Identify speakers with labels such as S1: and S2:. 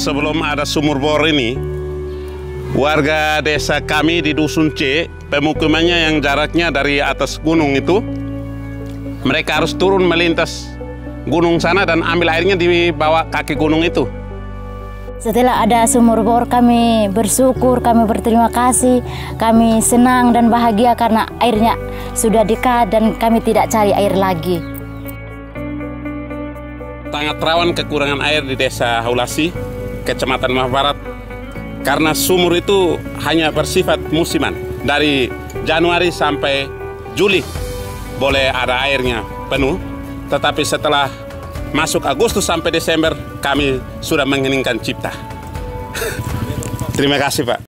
S1: sebelum ada sumur bor ini, warga desa kami di Dusun C, pemukimannya yang jaraknya dari atas gunung itu, mereka harus turun melintas gunung sana dan ambil airnya di bawah kaki gunung itu.
S2: Setelah ada sumur bor, kami bersyukur, kami berterima kasih, kami senang dan bahagia karena airnya sudah dekat dan kami tidak cari air lagi.
S1: Sangat rawan kekurangan air di Desa Haulasi, Kecamatan Mah Barat, karena sumur itu hanya bersifat musiman. Dari Januari sampai Juli boleh ada airnya penuh, tetapi setelah masuk Agustus sampai Desember kami sudah mengheningkan cipta. Terima kasih, Pak.